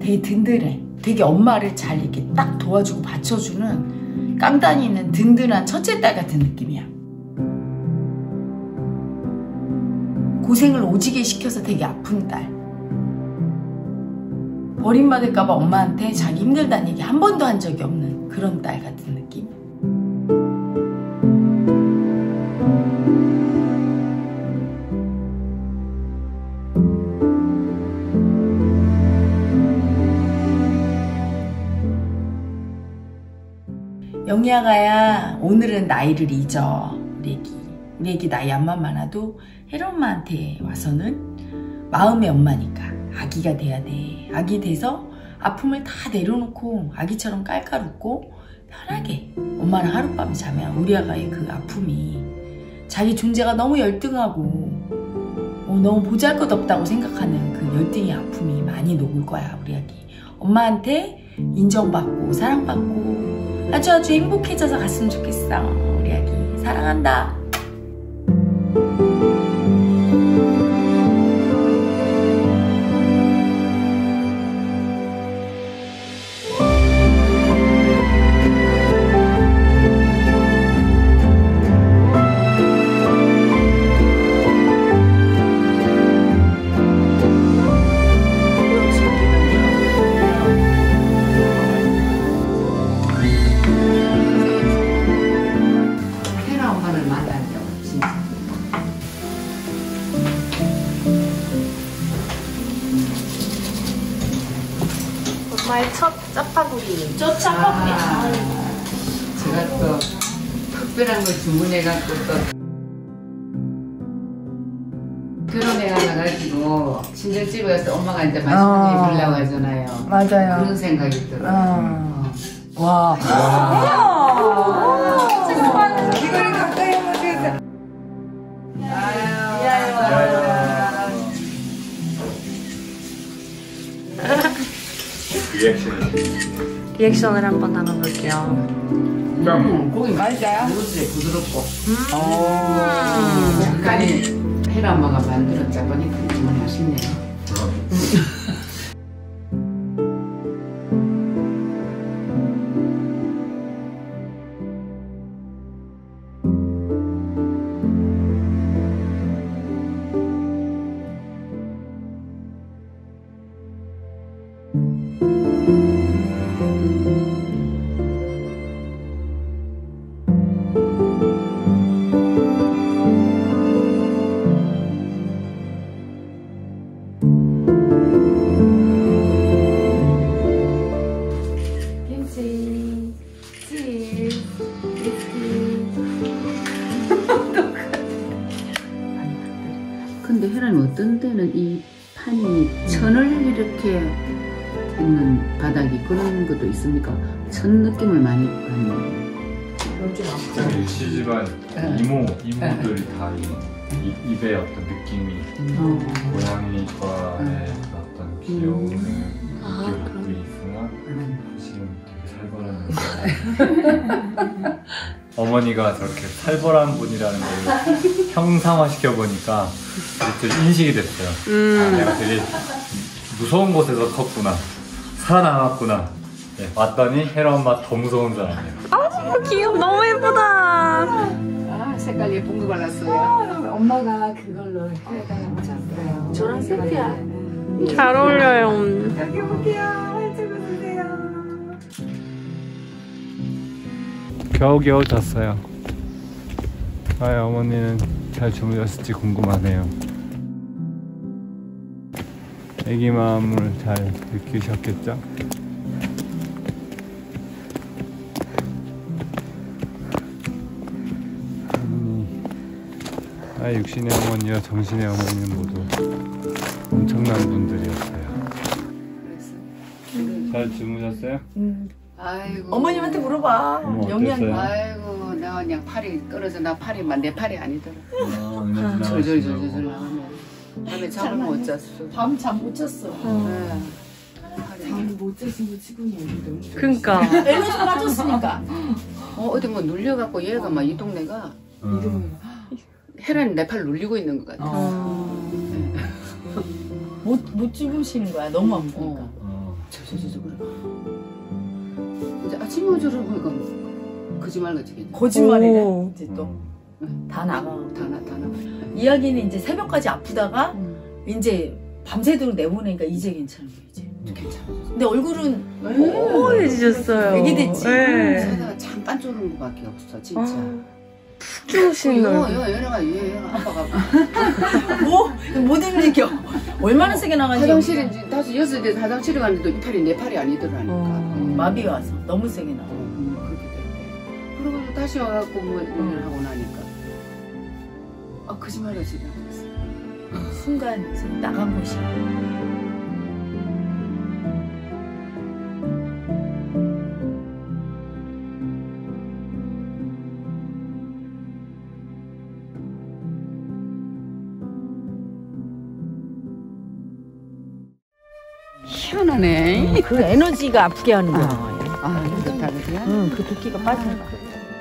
되게 든든해. 되게 엄마를 잘 이렇게 딱 도와주고 받쳐주는 깐단이 있는 든든한 첫째 딸 같은 느낌이야. 고생을 오지게 시켜서 되게 아픈 딸. 버림받을까봐 엄마한테 자기 힘들다는 얘기 한 번도 한 적이 없는 그런 딸 같은 느낌. 영희아가야, 오늘은 나이를 잊어. 우리 애기 나이 암만 많아도 혜라 엄마한테 와서는 마음의 엄마니까 아기가 돼야 돼. 아기 돼서 아픔을 다 내려놓고 아기처럼 깔깔 웃고 편하게 엄마랑 하룻밤 자면 우리 아가의 그 아픔이 자기 존재가 너무 열등하고 너무 보잘것없다고 생각하는 그 열등의 아픔이 많이 녹을 거야. 우리 아기 엄마한테 인정받고 사랑받고 아주 행복해져서 갔으면 좋겠어. 우리 아기 사랑한다. 엄마의 첫 짜파구리. 첫 짜파구리. 제가 또 특별한 걸 주문해갖고 또 결혼해 가가지고 친정집에 가서 엄마가 이제 맛있는 거 해주려고 하잖아요. 맞아요. 그런 생각이 들어요. 와. 이거를 가까이 한번 주세요. 리액션을 한번 나눠볼게요. 고기 맛있어요? 부드럽고. 약간이 혜라 엄마가 만들었자 보니까 정말 맛있네요. 근데 혜라님 어떤 때는 이 판이 천을 이렇게 있는 바닥이 그런 것도 있습니까? 천 느낌을 많이 받는. 저희 시집안 이모들이 다 입의 어떤 느낌이 고양이과의 어떤 귀여운 느낌도 있으나 사실은 되게 살벌한 어머니가 저렇게 살벌한 분이라는 걸 형상화시켜 보니까 되게 인식이 됐어요. 아, 내가 되게 무서운 곳에서 컸구나, 살아남았구나. 네, 왔더니 혜라 엄마 더 무서운 사람이에요. 아, 귀여워. 너무 예쁘다. 아, 색깔 예쁜 거 발랐어요. 엄마가 그걸로 혜라가 맞췄어요. 저랑 세트야. 잘 어울려요. 여기 볼게요. 찍어주세요. 겨우겨우 잤어요. 아, 어머니는 잘 주무셨을지 궁금하네요. 애기 마음을 잘 느끼셨겠죠? 육신의 어머니와 정신의 어머니는 모두 엄청난 분들이었어요. 잘 주무셨어요? 아이고. 어머님한테 물어봐. 영희한테. 아이고, 내가 그냥 팔이 떨어져. 나 팔이만 내 팔이 아니더라. 졸졸졸졸 나가면. 밤에 잠을 못 잤어. 밤 잠 못 잤어. 네. 잠 못 자신 거 치고는 너무. 그니까. 에너지 빠졌으니까. 어디 뭐 눌려갖고 얘가 막 이 동네가 혜란이 내 팔 눌리고 있는 것 같아. 못 주무시는 거야. 너무 안 보니까. 저저저 그래. 이제 아침에 오저러 보니까 거짓말같이. 거짓말이래. 오. 이제 또 다 나가고. 다 나가. 이야기는 이제 새벽까지 아프다가 이제 밤새도록 내보내니까 이제 괜찮은 거야. 이제 괜찮아. 근데 얼굴은 허해지셨어요. 애기 됐지. 네. 살다가 잠깐 쪼는 거밖에 없어 진짜. 푹 주무시는 얼굴. 얘네가 아빠가 뭐? 못 움직여. 얼마나 세게 나가는지. 화장실에 이제 다시 6대 화장실에 갔는데도 이 팔이 내 팔이 아니더라니까. 마비 와서 너무 세게 나가. 그렇게 됐대. 그리고 다시 와갖고 뭐 일을 하고 나니까 거짓말하지 않았어. 순간 이제 나간 것이야. 희한하네. 그 에너지가 아프게 하는 거야. 그렇다 그래? 응, 그 도끼가 빠지는 거야.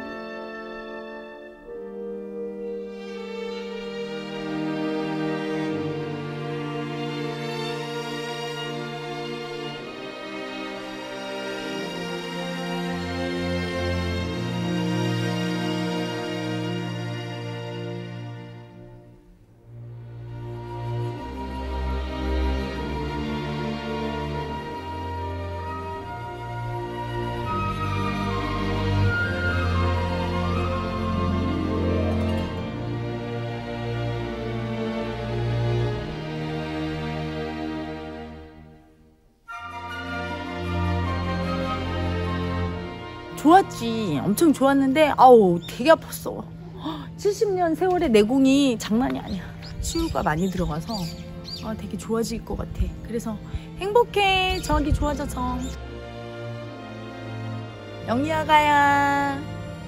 좋았지. 엄청 좋았는데 아우 되게 아팠어. 70년 세월의 내공이 장난이 아니야. 치유가 많이 들어가서 되게 좋아질 것 같아. 그래서 행복해. 저기 좋아져서. 영희 아가야.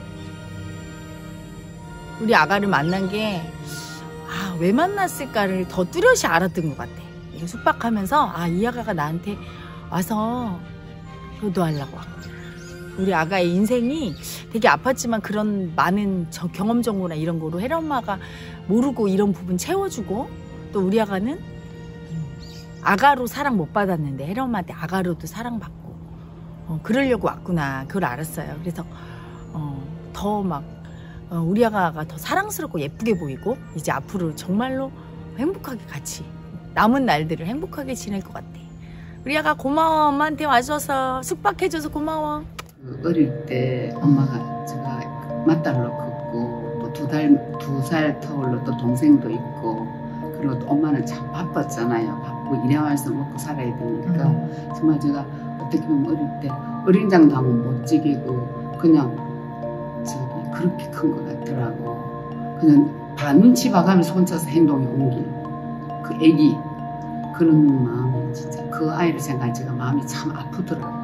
우리 아가를 만난 게 왜 만났을까를 더 뚜렷이 알았던 것 같아. 숙박하면서 이 아가가 나한테 와서 효도하려고 왔구나. 우리 아가의 인생이 되게 아팠지만 그런 많은 경험 정보나 이런 거로 혜라 엄마가 모르고 이런 부분 채워주고, 또 우리 아가는 아가로 사랑 못 받았는데 혜라 엄마한테 아가로도 사랑받고 그러려고 왔구나. 그걸 알았어요. 그래서 더 막 우리 아가가 더 사랑스럽고 예쁘게 보이고 이제 앞으로 정말로 행복하게 같이 남은 날들을 행복하게 지낼 것 같아. 우리 아가 고마워. 엄마한테 와줘서 숙박해줘서 고마워. 어릴 때 엄마가 제가 맏딸로 컸고 또 2살 터울로 또 동생도 있고, 그리고 또 엄마는 참 바빴잖아요. 바쁘고 일해와서 먹고 살아야 되니까 정말 제가 어떻게 보면 어릴 때 어린장도 한번 못 지키고 그냥 그렇게 큰 것 같더라고. 그냥 다 눈치 봐가면서 혼자서 행동에 옮길 그 애기, 그런 마음이 진짜 그 아이를 생각하면 제가 마음이 참 아프더라고요.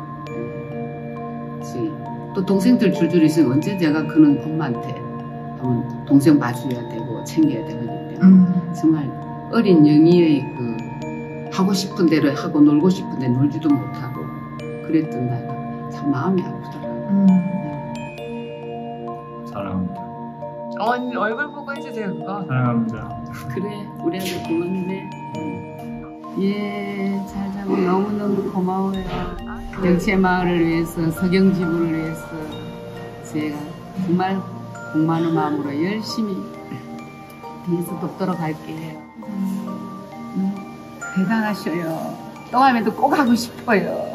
또 동생들 줄줄 있으면 언제 제가 그런 엄마한테 한번 동생 봐줘야 되고 챙겨야 되거든요. 정말 어린 영희의 그 하고 싶은 대로 하고 놀고 싶은 데 놀지도 못하고 그랬던 나가 참 마음이 아프더라고요. 사랑합니다. 언니 얼굴 보고 해주세요 그거. 사랑합니다. 그래, 우리 아들 고맙네. 예, 잘 자고 너무너무 고마워요. 영채 마을을 위해서, 석영지부를 위해서 제가 정말 복 많은 마음으로 열심히 뒤에서 돕도록 할게요. 대단하셔요. 또 하면 꼭 하고 싶어요.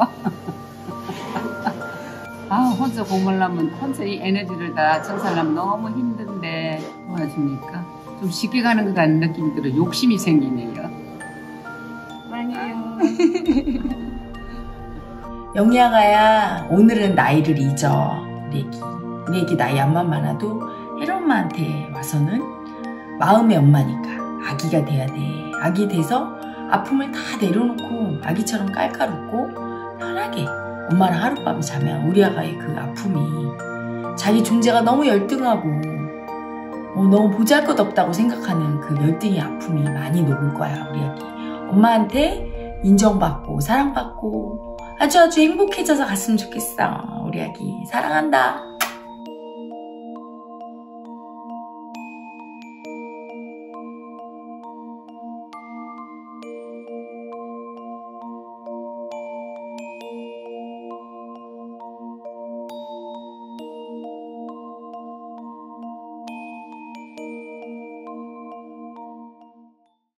혼자 공부하려면 혼자 이 에너지를 다 전달하면 너무 힘든데 도와주니까 좀 쉽게 가는 것 같은 느낌이 들어. 욕심이 생기네요. 사랑해요. 영희 아가야, 오늘은 나이를 잊어. 우리 애기 나이 암만 많아도 혜라 엄마한테 와서는 마음의 엄마니까 아기가 돼야 돼. 아기 돼서 아픔을 다 내려놓고 아기처럼 깔깔웃고 편하게 엄마랑 하룻밤 자면 우리 아가의 그 아픔이, 자기 존재가 너무 열등하고 너무 보잘것없다고 생각하는 그 열등의 아픔이 많이 녹을 거야. 우리 아기 엄마한테 인정받고 사랑받고 아주 행복해져서 갔으면 좋겠어. 우리 아기 사랑한다.